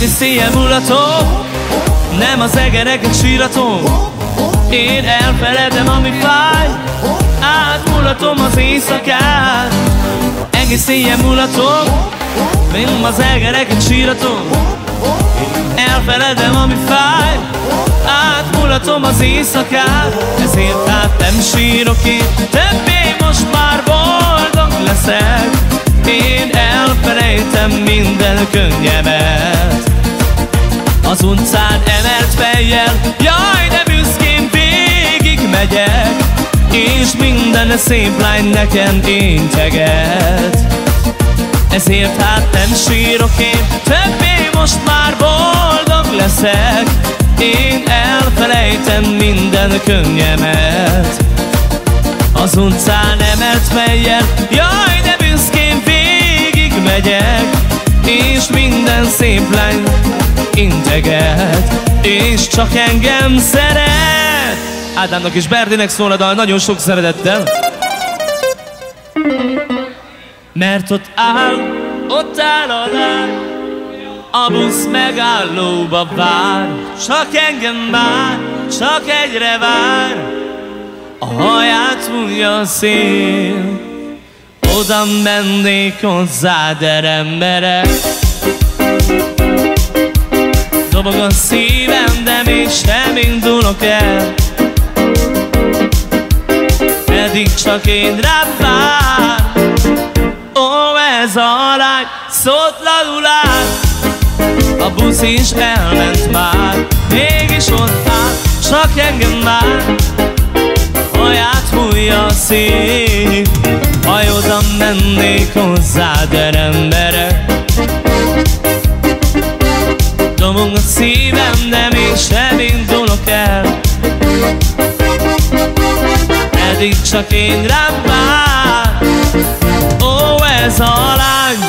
[SPEAKER 1] Egész éjjel mulatom, nem az egereket síratom. Én elfeledem, ami fáj, átmulatom az éjszakát. Egész éjjel mulatom, nem az egereket síratom. Elfeledem, ami fáj, átmulatom az éjszakát. Ezért hát nem sírok én többé, most már boldog leszek. Én elfelejtem minden könnyemet. Az utcán emelt fejjel, jaj, de büszkén végig megyek, és minden szép lány nekem integet. Ezért hát nem sírok én többé, most már boldog leszek. Én elfelejtem minden könnyemet. Az utcán emelt fejjel, jaj, de büszkén végig megyek, és minden szép lány integet, és csak engem szeret. Ádámnak és Berdinek szól a dal nagyon sok szeretettel. Mert ott áll, ott áll a lány, a busz megállóba vár. Csak engem vár, csak egyre vár, a haját fújja a szél. Oda mennék hozzá, de nem merek. Dobog a szívem, de mégsem indulok el, pedig csak én rám vár. Ó, ez a lány szótlanul áll, a busz is elment már, mégis ott áll, csak engem vár. Haját fújja a szél, ha oda mennék hozzá, de nem merek. Dobog a szívem, de mégsem indulok el, pedig csak én rám vár. Ó, ez a lány.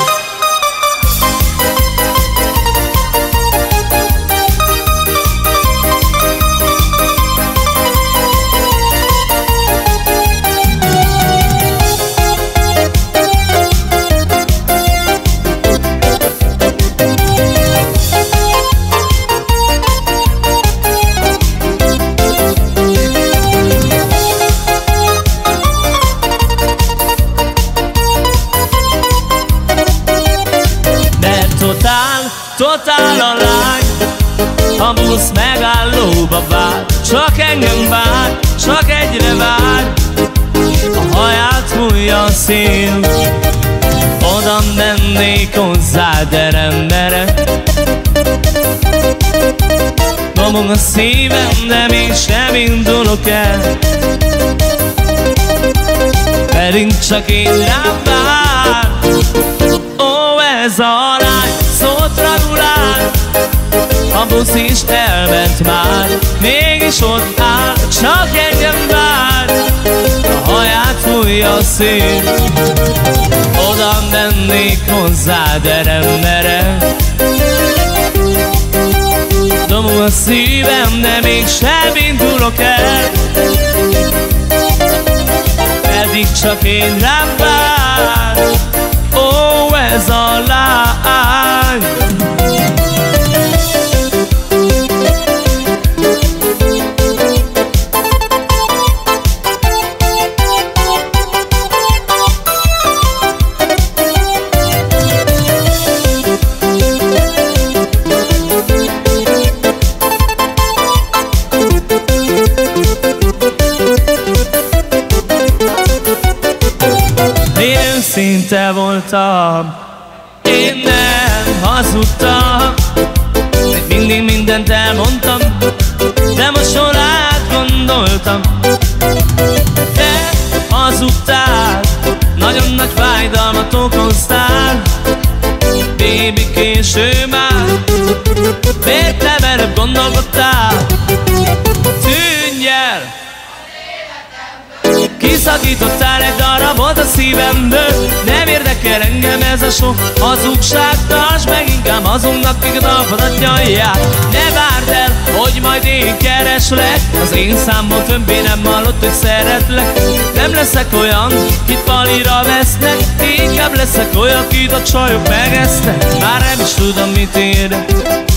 [SPEAKER 1] Totál, totál a lány, a busz megállóba vár. Csak engem vár, csak egyre vár, a haját fújja a szél. Oda mennék hozzá, de nem merek. Dobog a szívem, de mégsem indulok el, pedig csak én rám vár. Ó, ez a lány szótlanul áll, a busz is elment már, mégis ott áll, csak engem vár. A haját fújja a szél, oda mennék hozzá, de nem merek. Dobog a szívem, de mégsem indulok el, pedig csak én rám vár. Ó, ez a lány. Én őszinte voltam, én nem hazudtam, még mindig mindent elmondtam, de most jól átgondoltam. Te hazudtál, nagyon nagy fájdalmat okoztál, baby, késő már, miért nem előbb gondolkodtál? Tűnj el! Kiszakítottál egy darabot a szívemből, nem érdekel engem ez a sok hazugság. Tartsd meg inkább azonnak, kik a dalpadat nyalják. Ne várd el, hogy majd én kereslek, az én számból többé nem hallott, hogy szeretlek. Nem leszek olyan, kit palira vesznek, inkább leszek olyan, kit a csajok megesznek. Már nem is tudom, mit érek.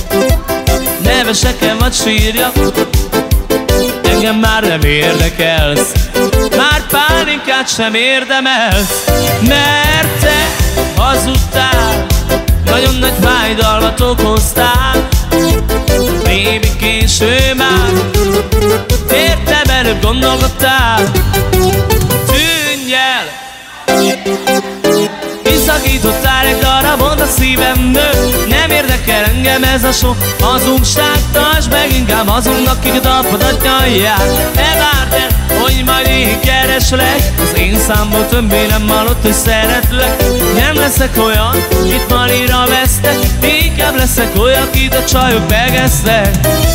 [SPEAKER 1] Nevesekem vagy sírjak, engem már nem érdekelsz, már pálinkát sem érdemelsz, mert te hazudtál, nagyon nagy fájdalmat okoztál. Baby, késő már, értem, előbb gondolkodtál. Tűnj el! Kiszakítottál egy darabot a szívemből, nem érdekel engem ez a sok hazugság. Tartsd meg inkább azonknak, kik a talpadat nyalják. Ne várd el, hogy majd én kereslek, az én számból többé nem hallott, hogy szeretlek. Nem leszek olyan, itt malira vesztek, inkább leszek olyan, akit a csajok megesznek.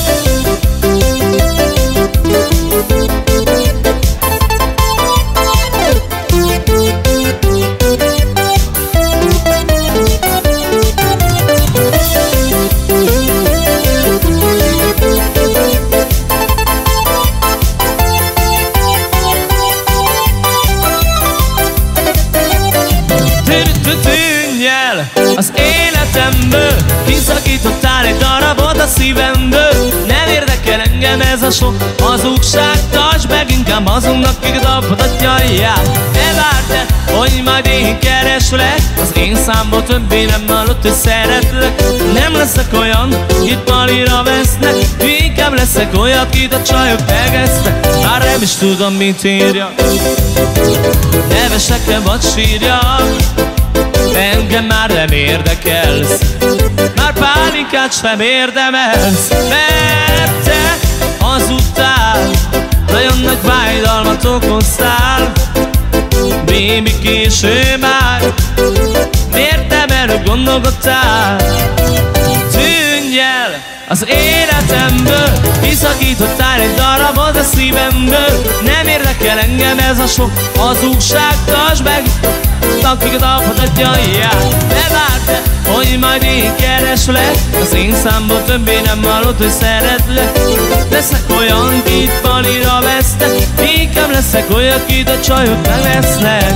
[SPEAKER 1] Tűnj el az életemből, kiszakítottál egy darabot a szívemből. Nem érdekel engem ez a sok hazugság. Tartsd meg inkább azonknak, kik a talpadat nyalják. Ne várd el, hogy majd én kereslek, az én számból többé nem hallott, hogy szeretlek. Nem leszek olyan, itt malira vesznek, inkább leszek olyan, akit a csajok megesznek. Már nem is tudom, mit írjak, nevesekem vagy sírjak, engem már nem érdekelsz, már pálinkát sem érdemelsz, mert te hazudtál, nagyon nagy fájdalmat okoztál. Baby, késő már, miért nem előbb gondolkodtál? Tűnj el az életemből, kiszakítottál egy darabot a szívemből. Nem érdekel engem ez a sok hazugság. Tartsd meg, akik a talpadat nyalják. Ne várd el, hogy majd én kereslek, az én számból többé nem hallott, hogy szeretlek. Leszek olyan, kit malira vesztek, inkább leszek olyan, kit a csajok megvesznek.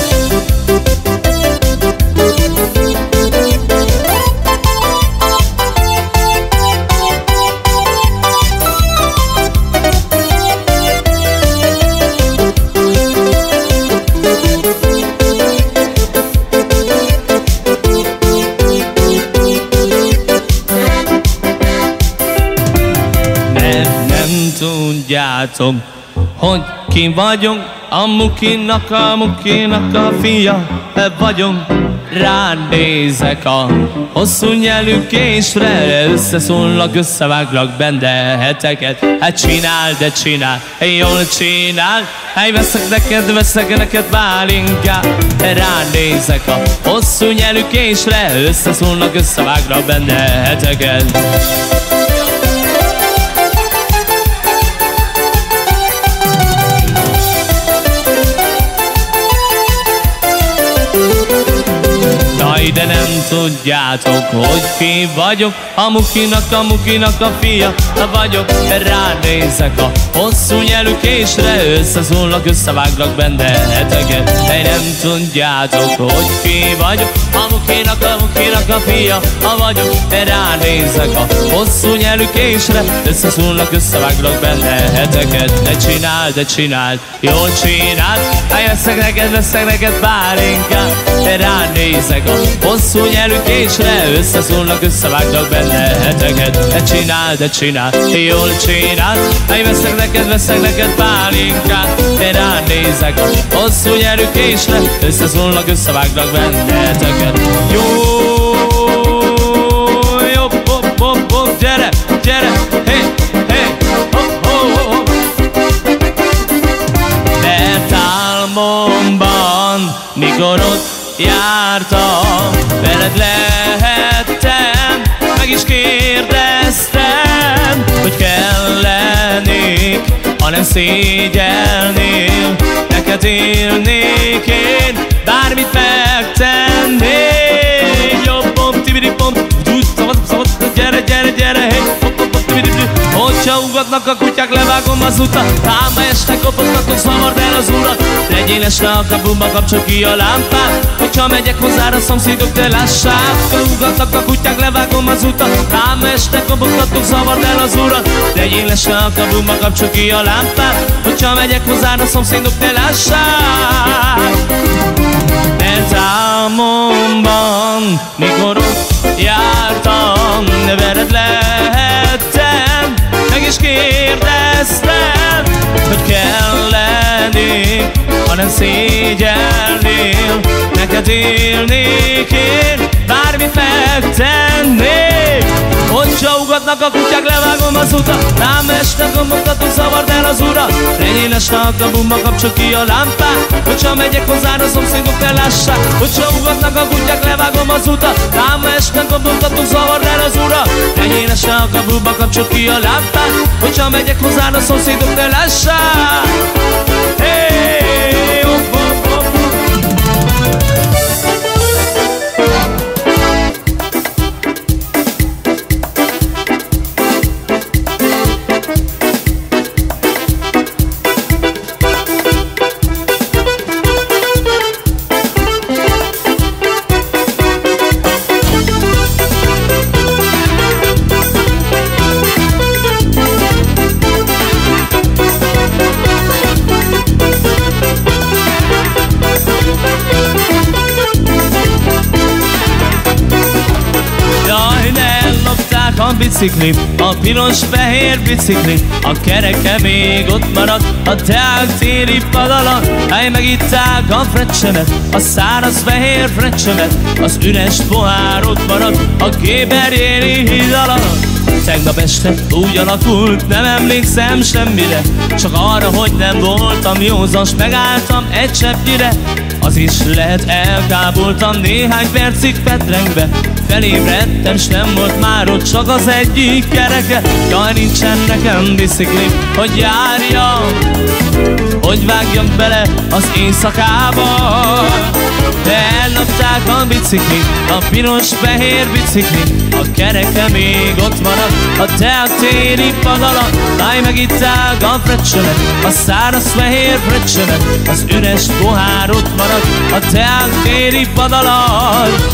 [SPEAKER 1] Tudjátok, hogy ki vagyok, a Mukinak, a Mukinak a fia vagyok. Rád nézek a hosszú nyelű késre, összeszólnak, összeváglak benne heteket. Hát csinál, de csinál, jól csinál, hát veszek neked, veszek neked pálinkát. Rád nézek a hosszú nyelű késre, összeszólnak, összeváglak benne heteket. De nem tudjátok, hogy ki vagyok, a Mukinak, a Mukinak a fia vagyok. Ránézek a hosszú nyelű késre, összeszólnak, összeváglak benne heteket. De nem tudjátok, hogy ki vagyok, a Mukinak, a Mukinak a fia vagyok. Ránézek a hosszú nyelű késre, összeszólnak, összeváglak benne heteket. De csináld, de csináld, jól csináld, hát veszek neked, veszek neked pálinkát. Ránézek a hosszú nyelű késre, összeszólnak, összevágnak benne heteket. De csinál, de csinál, jól csinál, hát veszek neked, veszek neked pálinkát. Én ránézek a hosszú nyelű késre, összeszólnak, összevágnak benne heteket. Jó, jó, hop, hop, hop, gyere, gyere, hé, hé, hop, hop, hop. Mert álmomban, mikor ott jártam, veled lehettem, meg is kérdeztem, hogy kell lennék, ha nem szégyelnél. Neked élnék én, bármit megtennék. Jobb pom, tibidi pom, szabad, szabad, gyere, gyere, gyere, hey, pom, pom, tibidi, hogyha ugatnak a kutyák, levágom az utat. Ám este kopogtatok, szavard el az urat. Legyél este a kapuba, kapcsol ki a lámpát. Hogyha megyek hozzá, a szomszédok te lássák. Ugatnak a kutyák, levágom az utat. Ám este kopogtatok, szavard el az urat. Legyél este a kapuba, kapcsol ki a lámpát. Hogyha megyek hozzá, a szomszédok te lássák. Mert álmomban, mikor ott jártam, ne vered lehettem, meg is kérdeztem, hogy kell lenni, ha nem szégyelnél. Neked élnék én, bármit megtennék. Hogyha ugatnak a kutyák, levágom az utat. Rám este gombogtatok, szavard el az urat. Legyél este a kapuba, kapcsol ki a lámpát. Hogyha megyek hozzá, a szomszédok te lássák. Hogyha ugatnak a kutyák, levágom az utat. Rám este gombogtatok, szavard el az urat. Legyél este a kapuba, kapcsol ki a lámpát. Hogyha megyek hozzá, a szomszédok te lássák. Hey, op, op, op. A biciklim, a piros-fehér biciklim, a kereke még ott maradt a Deák téri pad alatt. Hely, megitták a frecsemet, a száraz fehér frecsemet, az üres pohár ott maradt a Kéberjéri híd alatt. Tegnap este úgy alakult, nem emlékszem semmire, csak arra, hogy nem voltam józan, s megálltam egy cseppnyire. Az is lehet, elkáboltam néhány percig petrengve. Felébredtem, s nem volt már ott, csak az egyik kereke. Jaj, nincsen nekem biciklim, hogy járjam, hogy vágjak bele az éjszakába. De ellopták a biciklit, a piros-fehér biciklit, a kereke még ott maradt a Deák téri pad alatt. Láj, megitták a frecsemet, a száraz fehér frecsemet, az üres pohár ott maradt a Deák téri pad alatt.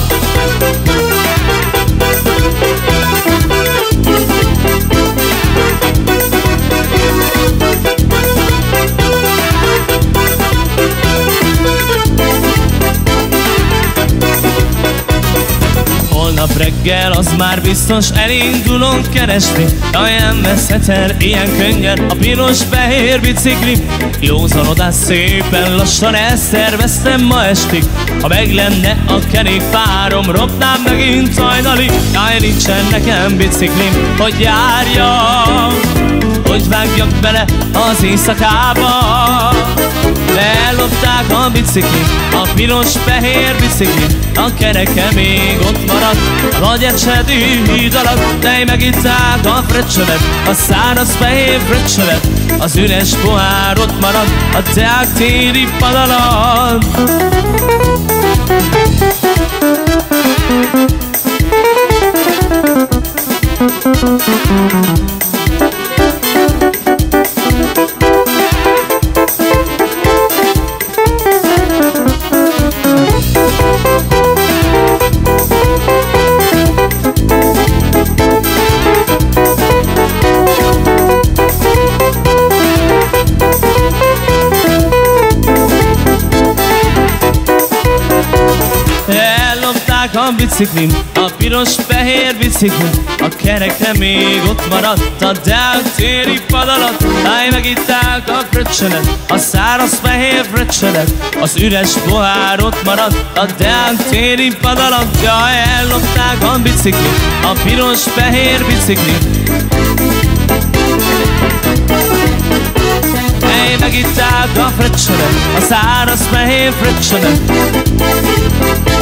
[SPEAKER 1] Holnap reggel az már biztos elindulunk keresni. Jaj, nem veszhet el ilyen könnyen a piros-fehér biciklim. Józanodás szépen lassan elszerveztem ma estig. Ha meg lenne a kerékpárom, ropnám megint hajnalig. Jaj, nincsen nekem biciklim, hogy járjam, hogy vágjak bele az éjszakába. Ellopták a biciklit, a piros-fehér biciklit, a kereke még ott maradt a Nagyecsedi híd alatt. De megitták a frecsemet, a száraz fehér frecsemet, az üres pohár ott maradt a Deák téri pad alatt. A biciklim, a piros-fehér biciklim, a kereke még ott maradt a Deák téri pad alatt. Láj, megitták a frecsemet, a száraz fehér frecsemet, az üres pohár ott maradt a Deák téri pad alatt. Jaj, ellopták a biciklim, a piros-fehér biciklim. Hey, megitták a frecsemet, a száraz fehér frecsemet,